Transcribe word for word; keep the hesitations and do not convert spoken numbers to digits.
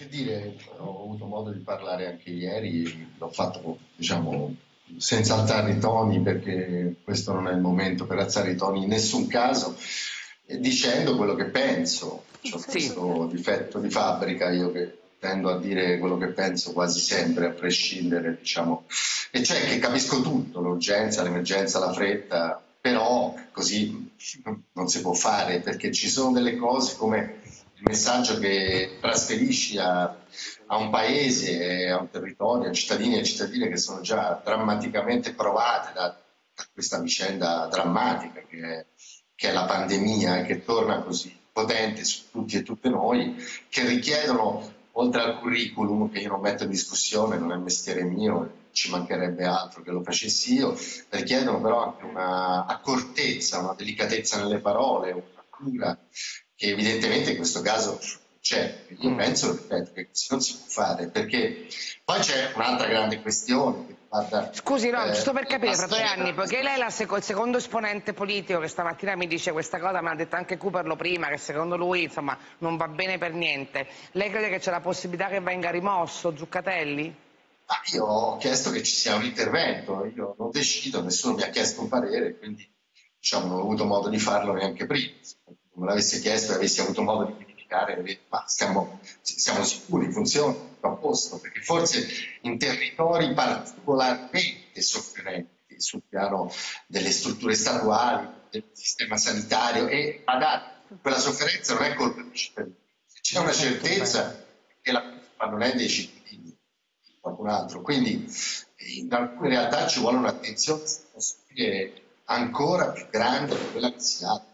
Che dire, ho avuto modo di parlare anche ieri, l'ho fatto, diciamo, senza alzare i toni, perché questo non è il momento per alzare i toni in nessun caso, e dicendo quello che penso. C'ho Sì, questo difetto di fabbrica, io che tendo a dire quello che penso quasi sempre, a prescindere, diciamo, e cioè che capisco tutto, l'urgenza, l'emergenza, la fretta, però così non si può fare, perché ci sono delle cose come il messaggio che trasferisci a, a un paese, a un territorio, a cittadini e cittadine che sono già drammaticamente provate da, da questa vicenda drammatica che è, che è la pandemia e che torna così potente su tutti e tutte noi, che richiedono, oltre al curriculum, che io non metto in discussione, non è mestiere mio, ci mancherebbe altro che lo facessi io, richiedono però anche una accortezza, una delicatezza nelle parole, una cura che evidentemente in questo caso c'è. Io mm. penso, ripeto, che così non si può fare, perché poi c'è un'altra grande questione che riguarda Scusi, no, giusto eh, per la capire, fra tre storia anni, della... poiché lei è la seco- il secondo esponente politico che stamattina mi dice questa cosa, me l'ha detto anche Cooperlo prima, che secondo lui, insomma, non va bene per niente. Lei crede che c'è la possibilità che venga rimosso Zuccatelli? Ah, io ho chiesto che ci sia un intervento, io non decido, nessuno mi ha chiesto un parere, quindi diciamo, non ho avuto modo di farlo neanche prima. Se qualcuno me l'avesse chiesto e avessi avuto modo di verificare, avrei detto, ma siamo, siamo sicuri, funziona, tutto a posto, perché forse in territori particolarmente sofferenti sul piano delle strutture statuali, del sistema sanitario, e badate, quella sofferenza non è colpa dei cittadini, c'è una Molto bene. certezza che la colpa non è dei cittadini, di qualcun altro. Quindi in alcune realtà ci vuole un'attenzione, se posso dire, ancora più grande di quella che si ha.